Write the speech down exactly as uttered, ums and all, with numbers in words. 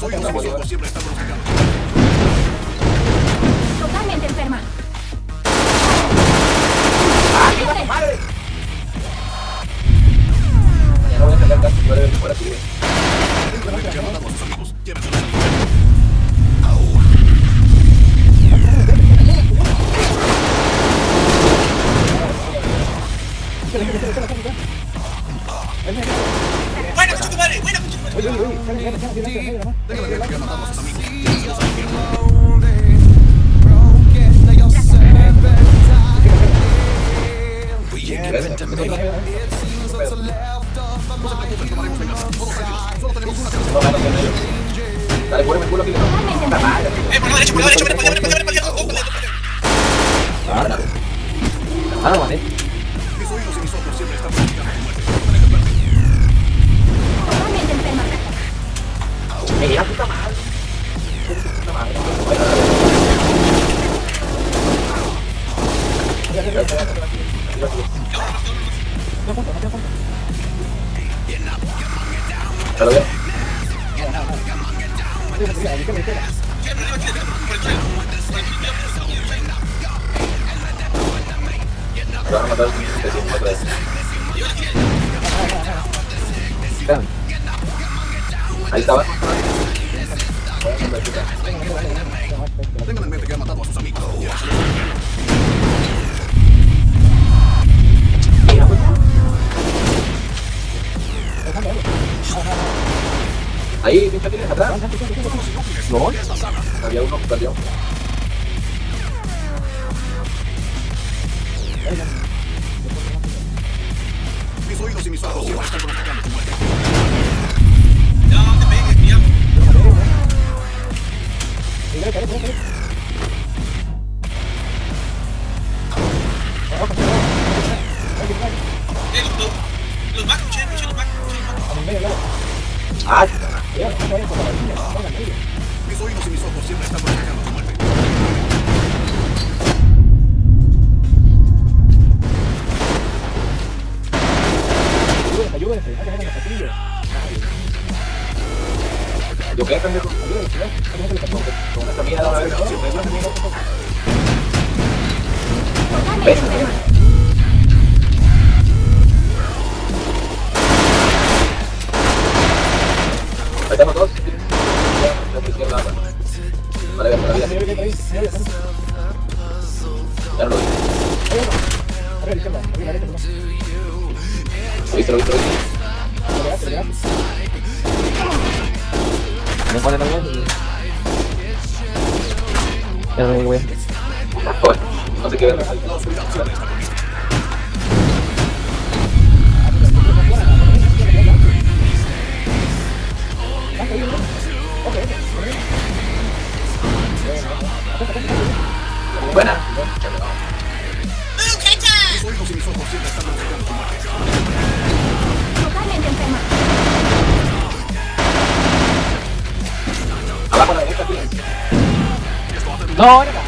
oídos y mis ojos siempre están pronosticando. Totalmente enferma. ¡Ah, qué va tu madre! Ya no voy a sacar casi nueve veces por aquí. Simplemente ya matamos a sus amigos. Llévenselo. Buena, concha tu madre, buena, concha tu madre. Oye, oye, oye, sale, sale, sale, sale, sale, Déjame ver que ya matamos a sus amigos. Dale, cuéreme el culo aquí. Puta madre. Eh, por la derecha, por la derecha, por la derecha, por la derecha, por la derecha, por la derecha. Ah, dale. Ah, no, vale. Mis oídos y mis ojos siempre están pronosticando tu muerte. Totalmente enferma. Me la puta madre. Puta madre. ¿Está bien? Te van a matar otra vez. Ahí estaba. Tengan en mente que han matado a sus amigos. Ahí, pincha, tienes atrás. No, había uno que perdió. Mis oídos y mis ojos siempre están pronosticando tu muerte. Ya, no te pegues, ya. Eh, los, los, los backs, che, che, los backs, che, los backs. Ah, Mis oídos y mis ojos siempre están pronosticando tu muerte. yo qué pendejo. Con esta mierda va a ver siempre. ¿Ves? Ahí estamos todos. Vale, ver, para la vida. Ya no lo vi. Lo viste, lo viste, lo viste. ¿Me pone también? Ya no me voy. Bueno, no sé qué ver. Buena. Mis oídos y mis ojos siempre están pronosticando tu muerte. Totalmente enferma. Abajo a la derecha, tío. No, era.